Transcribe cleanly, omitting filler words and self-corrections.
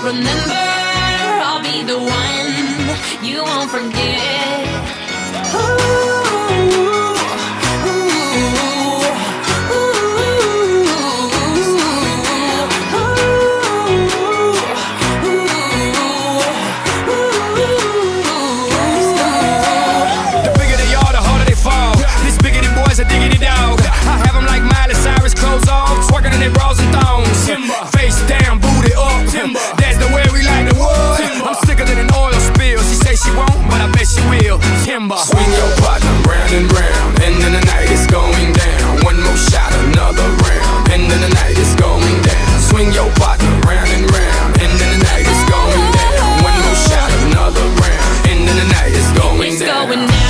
remember, I'll be the one you won't forget. Face down, booty up. That's the way we like the wood. I'm sicker than an oil spill. She say she won't, but I bet she will. Timber. Swing your partner round and round, and then the night is going down. One more shot, another round, and then the night is going down. Swing your partner round and round, and then the night is going down. One more shot, another round, and then the night is going down.